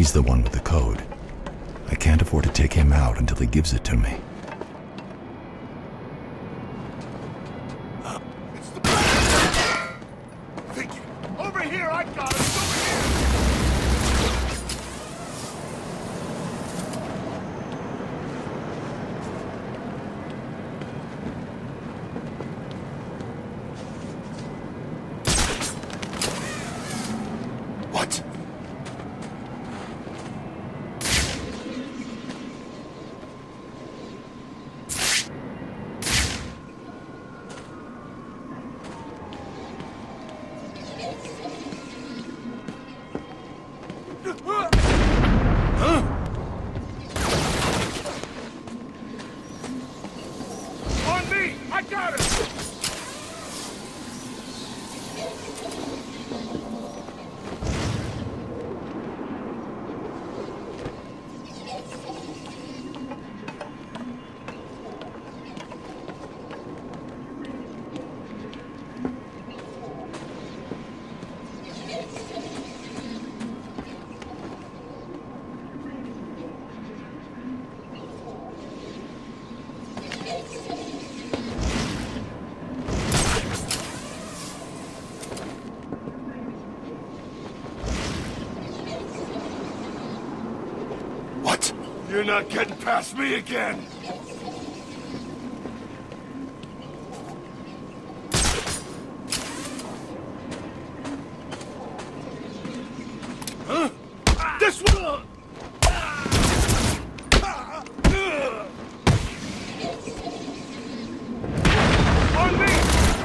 He's the one with the code. I can't afford to take him out until he gives it to me. It's the bad. Thank you. Over here, I got it. It's over here. What? On me! I got it! What? You're not getting past me again! Huh? This one! On me!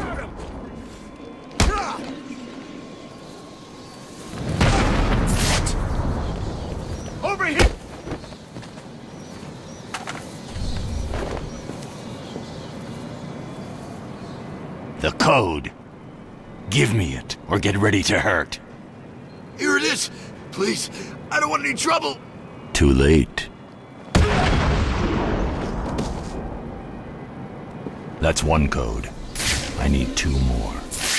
Got him! What? Over here! The code. Give me it, or get ready to hurt. Here it is! Please, I don't want any trouble! Too late. That's one code. I need 2 more.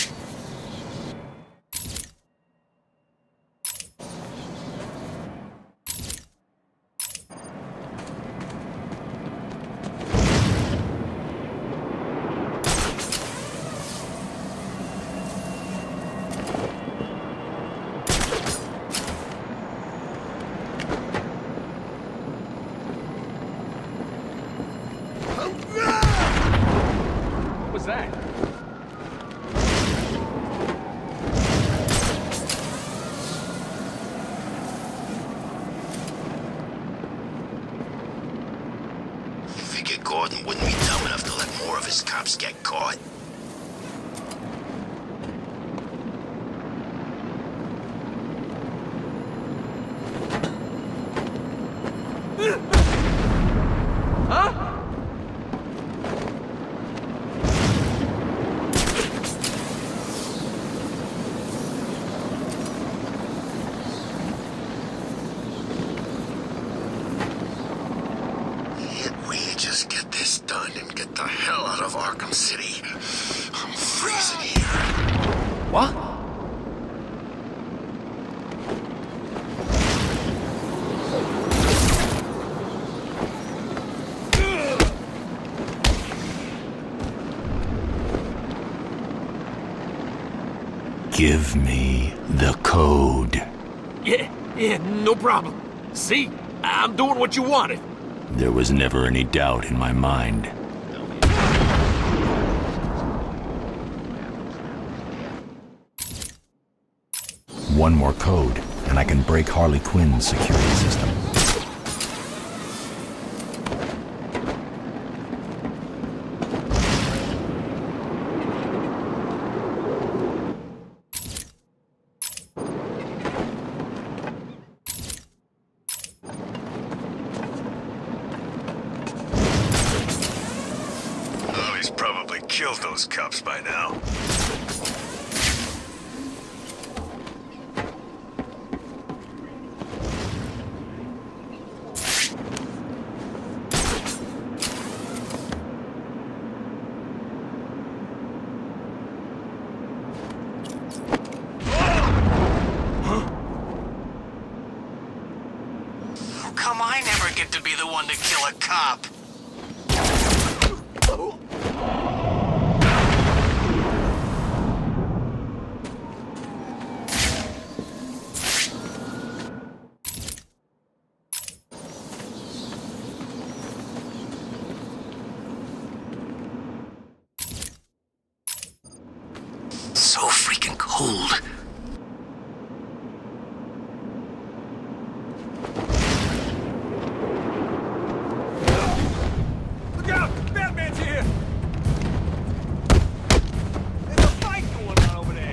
What was that? Figured Gordon wouldn't be dumb enough to let more of his cops get caught. Huh? Can't we just get this done and get the hell out of Arkham City? I'm freezing here. What? Give me the code. Yeah, no problem. See? I'm doing what you wanted. There was never any doubt in my mind. One more code, and I can break Harley Quinn's security system. Oh, he's probably killed those cops by now. like to be the one to kill a cop. So freaking cold. Look out! Batman's here! There's a fight going on over there!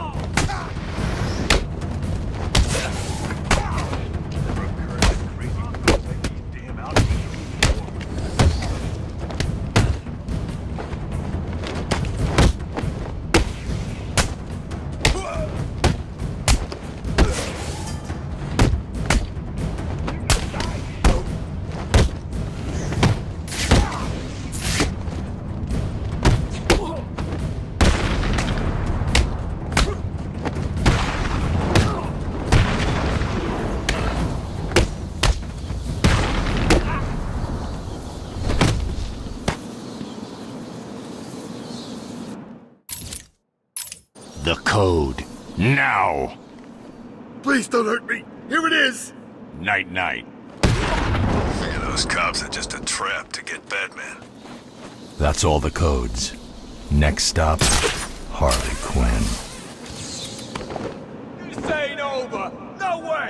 The code. Now! Please don't hurt me! Here it is! Night-night. Figure those cops are just a trap to get Batman. That's all the codes. Next stop, Harley Quinn. This ain't over! No way!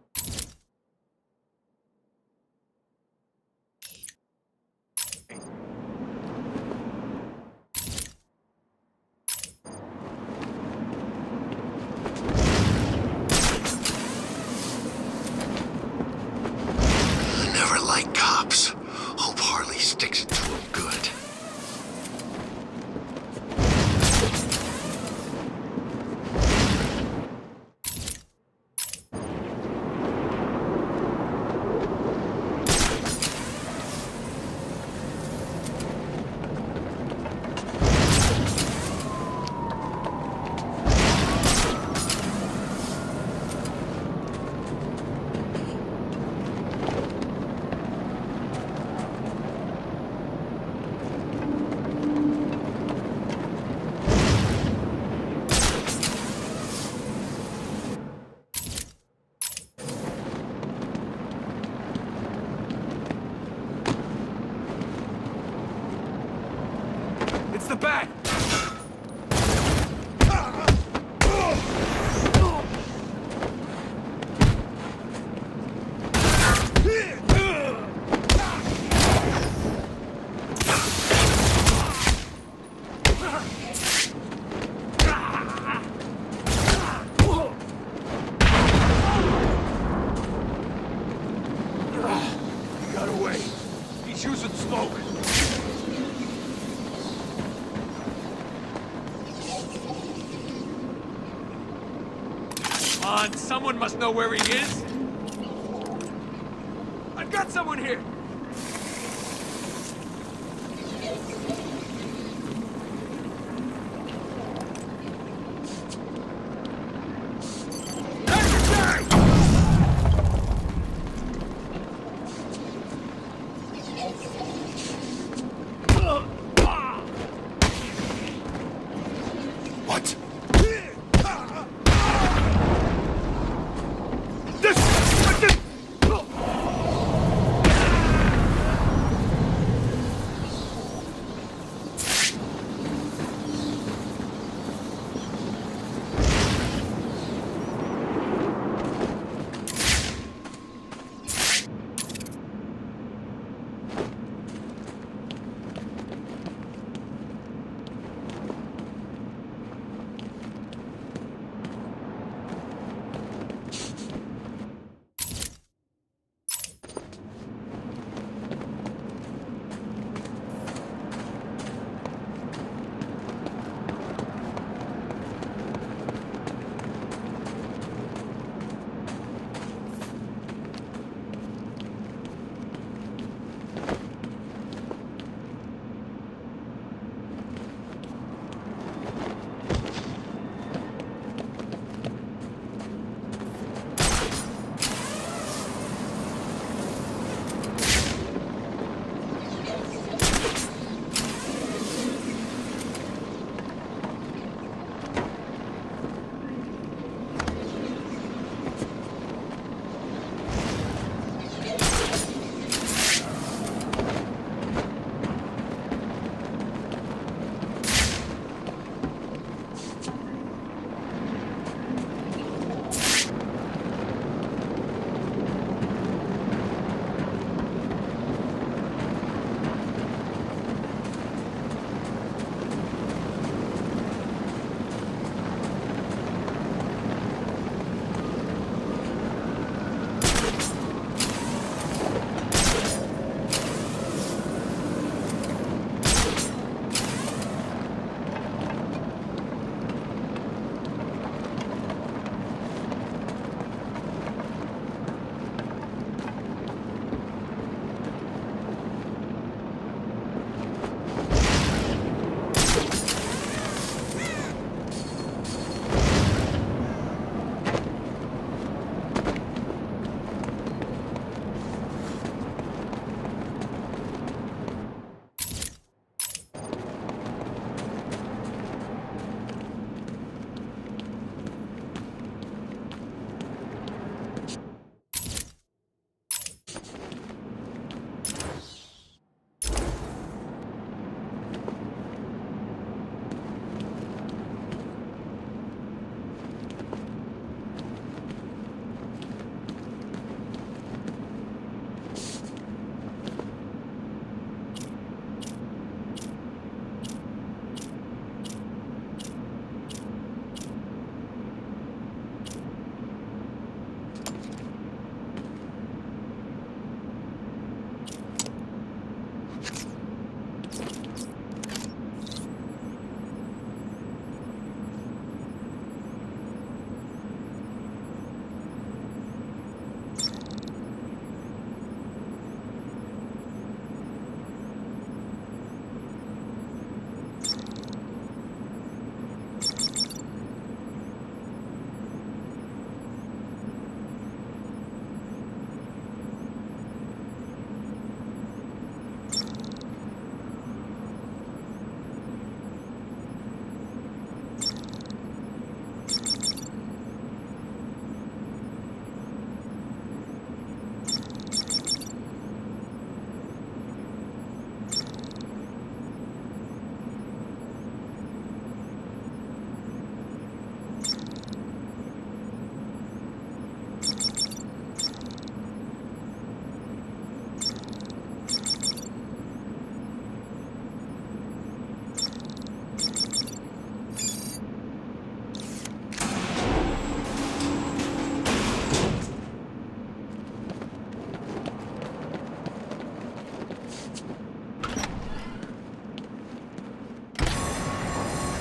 Never like cops. Hope Harley sticks it to him good. It's the bat! He got away. He's using smoke. Come on, someone must know where he is. I've got someone here. What?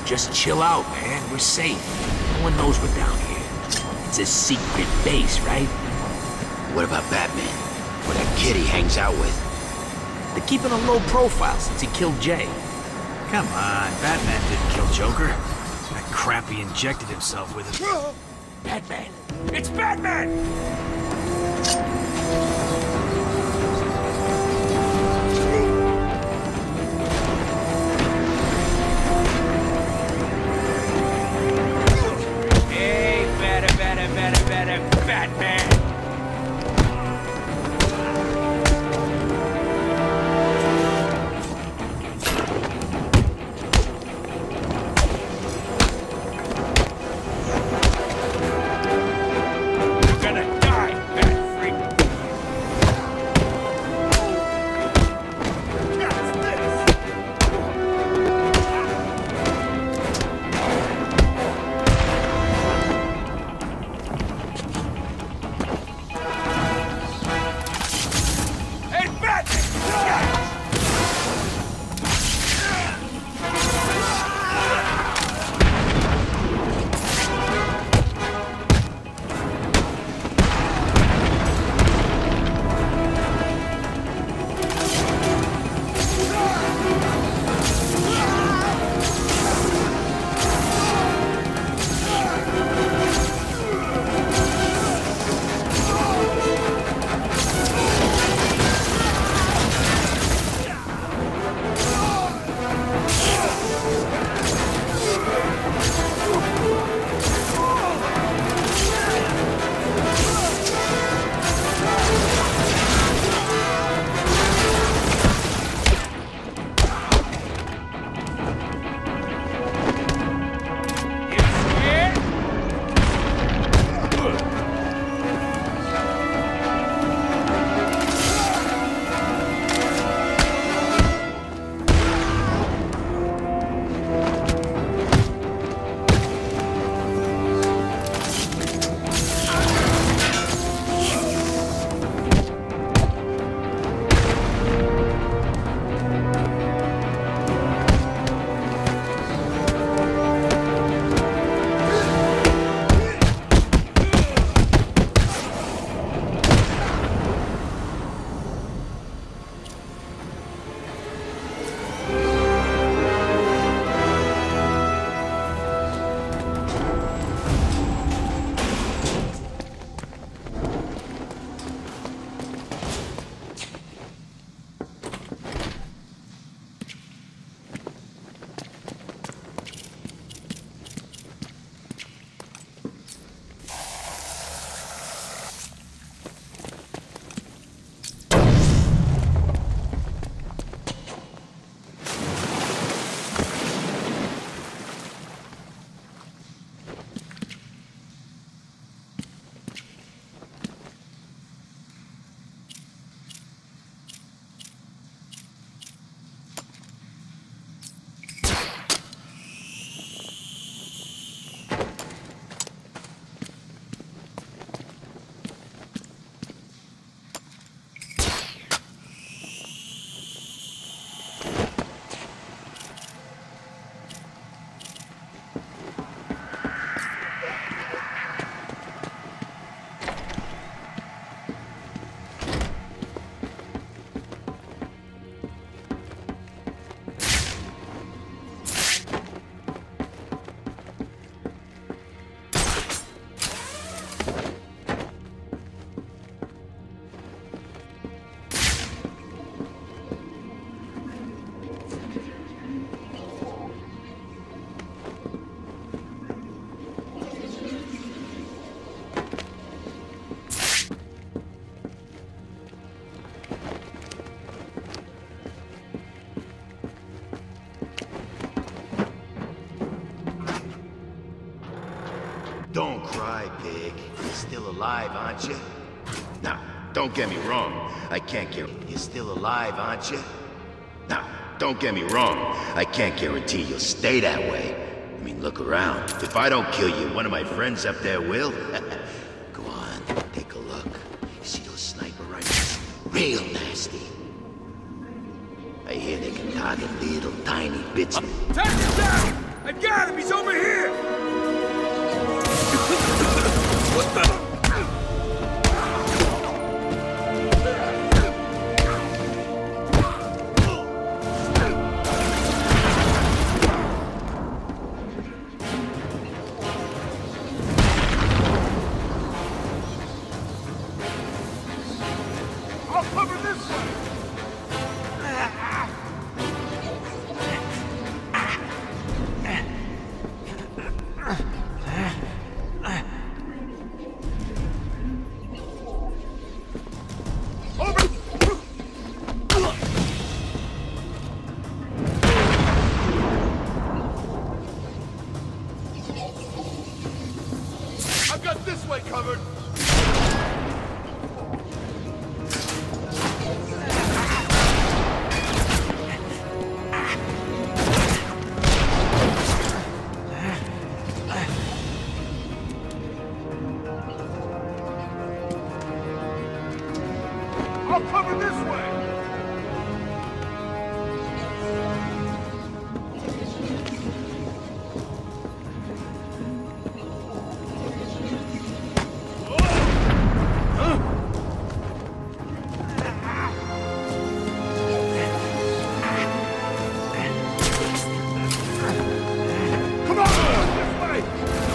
Just chill out, man. We're safe. No one knows we're down here. It's a secret base, right? What about Batman? Or that kid he hangs out with? They're keeping a low profile since he killed Jay. Come on, Batman didn't kill Joker. That crap he injected himself with it. Batman! It's Batman! Hey, better, Batman! Don't cry, pig. You're still alive, aren't you? Now, don't get me wrong. I can't guarantee you're still alive, aren't you? Now, don't get me wrong. I can't guarantee you'll stay that way. I mean, look around. If I don't kill you, one of my friends up there will. Go on, take a look. You see those sniper rifles? Real nasty. I hear they can target little tiny bits. Take it down! I got him! He's over here! What the? I'll cover this way! I've got this way covered! I'll cover this way! Come on! This way!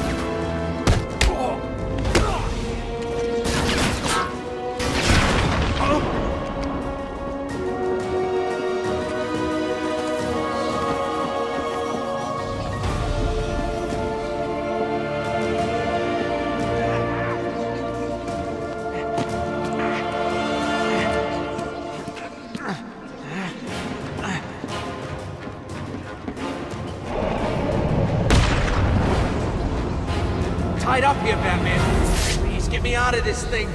Tied up here, Batman. Please get me out of this thing.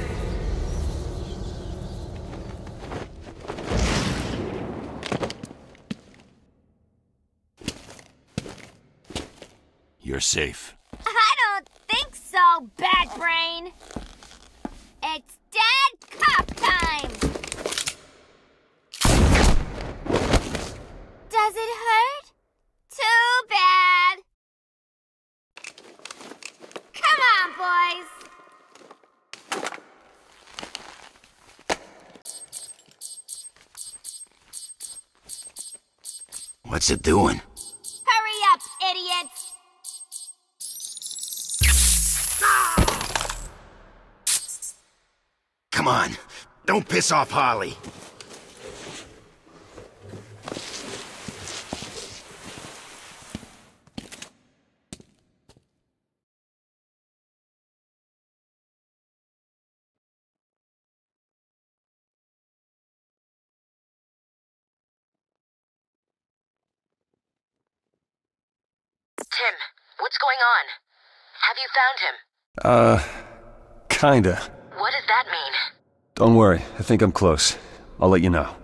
You're safe. I don't think so, Bat Brain. It's dead cop time. Does it hurt? Too bad. Come on, boys. What's it doing? Hurry up, idiots. Come on, don't piss off Harley. Tim, what's going on? Have you found him? Kinda. What does that mean? Don't worry, I think I'm close. I'll let you know.